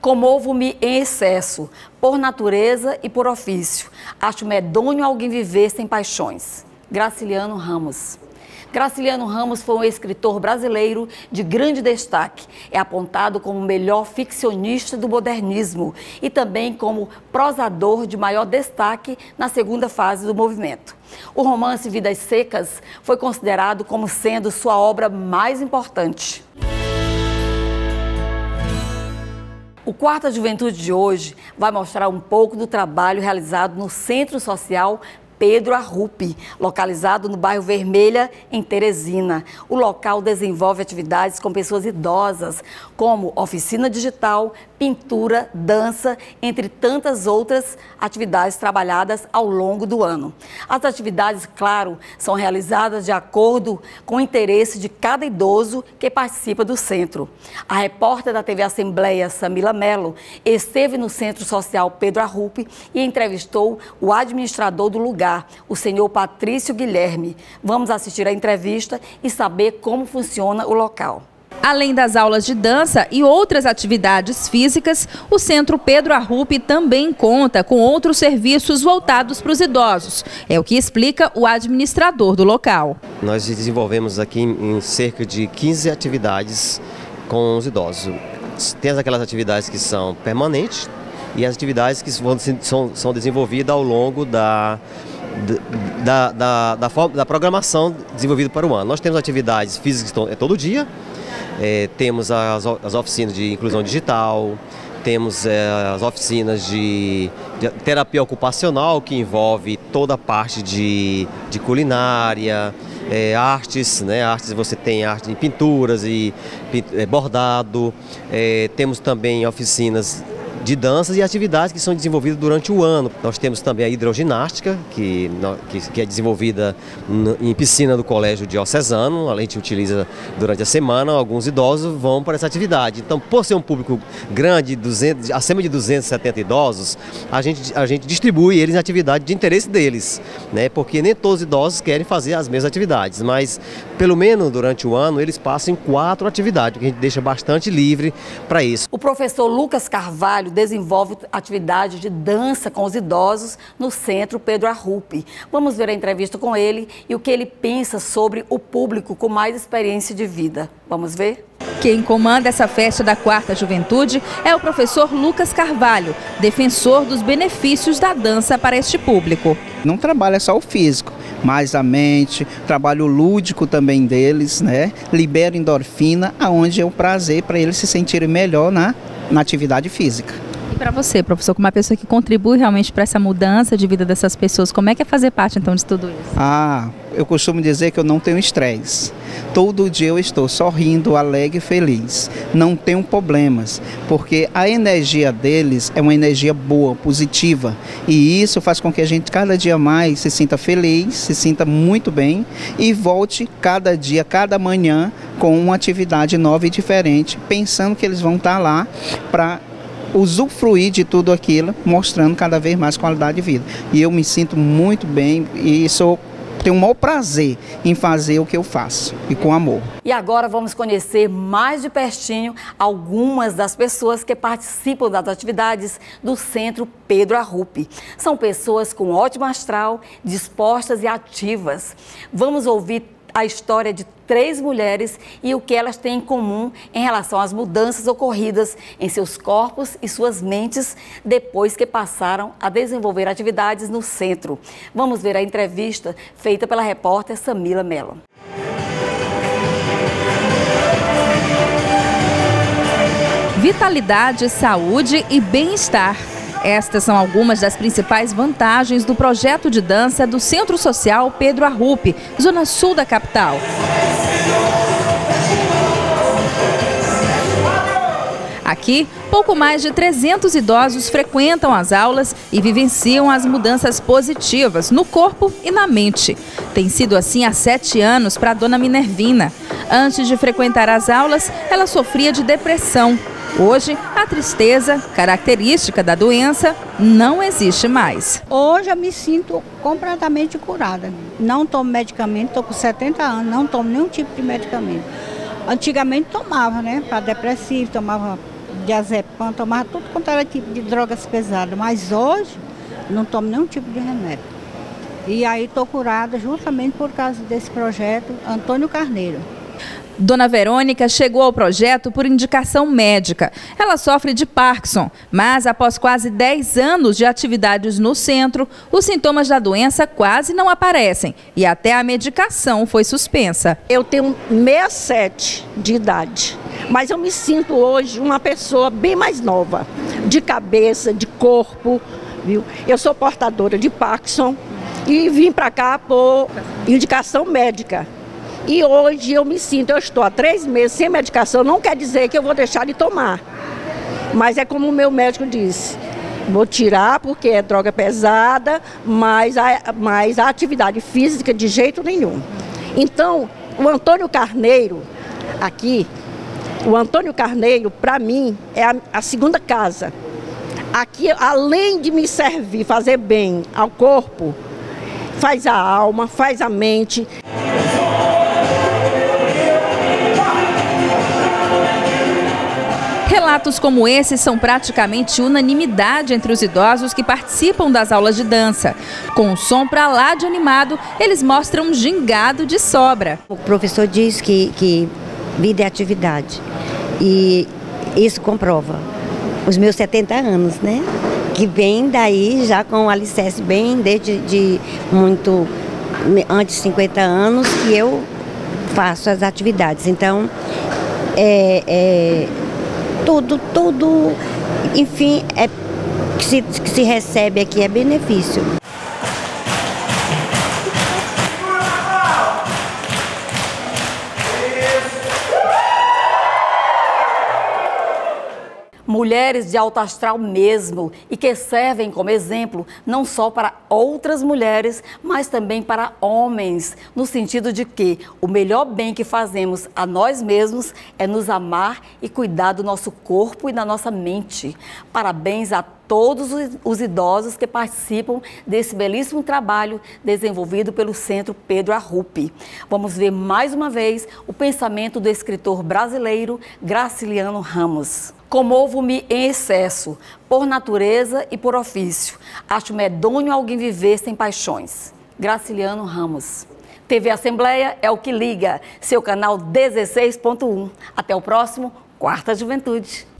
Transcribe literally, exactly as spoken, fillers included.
Comovo-me em excesso, por natureza e por ofício. Acho medonho alguém viver sem paixões. Graciliano Ramos. Graciliano Ramos foi um escritor brasileiro de grande destaque. É apontado como o melhor ficcionista do modernismo e também como prosador de maior destaque na segunda fase do movimento. O romance Vidas Secas foi considerado como sendo sua obra mais importante. O Quarta Juventude de hoje vai mostrar um pouco do trabalho realizado no Centro Social Pedro Arrupe, localizado no bairro Vermelha, em Teresina. O local desenvolve atividades com pessoas idosas, como oficina digital, pintura, dança, entre tantas outras atividades trabalhadas ao longo do ano. As atividades, claro, são realizadas de acordo com o interesse de cada idoso que participa do centro. A repórter da T V Assembleia, Samila Melo, esteve no Centro Social Pedro Arrupe e entrevistou o administrador do lugar, o senhor Patrício Guilherme. Vamos assistir a entrevista e saber como funciona o local. Além das aulas de dança e outras atividades físicas, o Centro Pedro Arrupe também conta com outros serviços voltados para os idosos. É o que explica o administrador do local. Nós desenvolvemos aqui em cerca de quinze atividades com os idosos. Tem aquelas atividades que são permanentes e as atividades que são, são desenvolvidas ao longo da... Da, da, da, da programação desenvolvida para o ano. Nós temos atividades físicas que estão, é todo dia, é, temos as, as oficinas de inclusão digital, temos é, as oficinas de, de terapia ocupacional, que envolve toda a parte de, de culinária, é, artes, né? Artes, você tem arte em pinturas e é, bordado, é, temos também oficinas de danças e atividades que são desenvolvidas durante o ano. Nós temos também a hidroginástica, que, que, que é desenvolvida em piscina do Colégio Diocesano. A gente utiliza durante a semana, alguns idosos vão para essa atividade. Então, por ser um público grande, duzentos, acima de duzentos e setenta idosos, a gente, a gente distribui eles em atividade de interesse deles, né? Porque nem todos os idosos querem fazer as mesmas atividades, mas pelo menos durante o ano eles passam em quatro atividades, que a gente deixa bastante livre para isso. O professor Lucas Carvalho desenvolve atividade de dança com os idosos no Centro Pedro Arrupe. Vamos ver a entrevista com ele e o que ele pensa sobre o público com mais experiência de vida. Vamos ver? Quem comanda essa festa da Quarta Juventude é o professor Lucas Carvalho, defensor dos benefícios da dança para este público. Não trabalha só o físico, mas a mente, trabalho lúdico também deles, né? Libera endorfina, aonde é um prazer para eles se sentirem melhor na, na atividade física. E para você, professor, como uma pessoa que contribui realmente para essa mudança de vida dessas pessoas, como é que é fazer parte então de tudo isso? Ah, eu costumo dizer que eu não tenho estresse. Todo dia eu estou sorrindo, alegre e feliz. Não tenho problemas, porque a energia deles é uma energia boa, positiva. E isso faz com que a gente cada dia mais se sinta feliz, se sinta muito bem e volte cada dia, cada manhã com uma atividade nova e diferente, pensando que eles vão estar lá para usufruir de tudo aquilo, mostrando cada vez mais qualidade de vida. E eu me sinto muito bem e sou, tenho o maior prazer em fazer o que eu faço, e com amor. E agora vamos conhecer mais de pertinho algumas das pessoas que participam das atividades do Centro Pedro Arrupe. São pessoas com ótimo astral, dispostas e ativas. Vamos ouvir a história de três mulheres e o que elas têm em comum em relação às mudanças ocorridas em seus corpos e suas mentes depois que passaram a desenvolver atividades no centro. Vamos ver a entrevista feita pela repórter Samila Melo. Vitalidade, saúde e bem-estar. Estas são algumas das principais vantagens do projeto de dança do Centro Social Pedro Arrupe, zona sul da capital. Aqui, pouco mais de trezentos idosos frequentam as aulas e vivenciam as mudanças positivas no corpo e na mente. Tem sido assim há sete anos para a dona Minervina. Antes de frequentar as aulas, ela sofria de depressão. Hoje, a tristeza, característica da doença, não existe mais. Hoje eu me sinto completamente curada. Não tomo medicamento, estou com setenta anos, não tomo nenhum tipo de medicamento. Antigamente tomava, né, para depressivo, tomava diazepam, tomava tudo quanto era tipo de drogas pesadas, mas hoje não tomo nenhum tipo de remédio. E aí estou curada justamente por causa desse projeto Antônio Carneiro. Dona Verônica chegou ao projeto por indicação médica. Ela sofre de Parkinson, mas após quase dez anos de atividades no centro, os sintomas da doença quase não aparecem e até a medicação foi suspensa. Eu tenho sessenta e sete de idade, mas eu me sinto hoje uma pessoa bem mais nova, de cabeça, de corpo, viu? Eu sou portadora de Parkinson e vim para cá por indicação médica. E hoje eu me sinto, eu estou há três meses sem medicação, não quer dizer que eu vou deixar de tomar. Mas é como o meu médico disse, vou tirar porque é droga pesada, mas a, mas a atividade física de jeito nenhum. Então, o Antônio Carneiro, aqui, o Antônio Carneiro, para mim, é a, a segunda casa. Aqui, além de me servir, fazer bem ao corpo, faz a alma, faz a mente. Relatos como esse são praticamente unanimidade entre os idosos que participam das aulas de dança. Com um som pra lá de animado, eles mostram um gingado de sobra. O professor diz que, que vida é atividade e isso comprova os meus setenta anos, né? Que vem daí já com o alicerce bem desde de muito antes de cinquenta anos que eu faço as atividades. Então, é... é Tudo, tudo, enfim, é, que, se, que se recebe aqui é benefício. Mulheres de alto astral mesmo e que servem como exemplo não só para outras mulheres, mas também para homens, no sentido de que o melhor bem que fazemos a nós mesmos é nos amar e cuidar do nosso corpo e da nossa mente. Parabéns a todos os idosos que participam desse belíssimo trabalho desenvolvido pelo Centro Pedro Arrupe. Vamos ver mais uma vez o pensamento do escritor brasileiro Graciliano Ramos. Comovo-me em excesso, por natureza e por ofício. Acho medonho alguém viver sem paixões. Graciliano Ramos. T V Assembleia é o que liga, seu canal dezesseis ponto um. Até o próximo Quarta Juventude.